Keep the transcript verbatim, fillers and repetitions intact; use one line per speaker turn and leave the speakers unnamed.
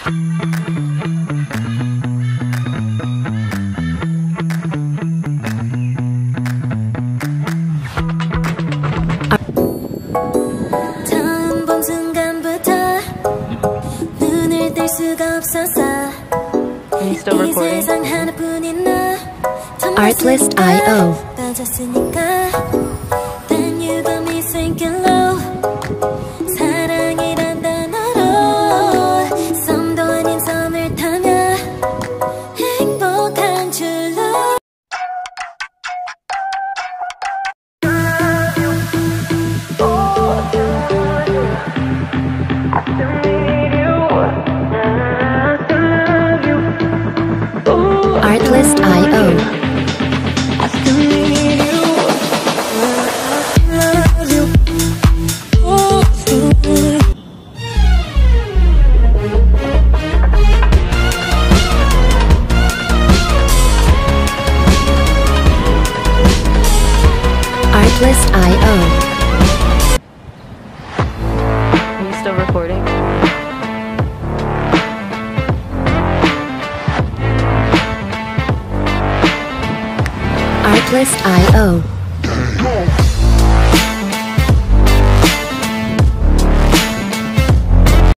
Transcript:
처음 본 순간부터 눈을 뗄 수가 없었어. 이 세상 하나뿐인 너
Artlist dot i o
빠졌으니까 난 유감이 생길로 사랑이란 단어로 섬도 아닌 섬을 타며 행복한 줄로.
Artlist dot i o Artlist dot i o
Are you still recording?
Artlist dot i o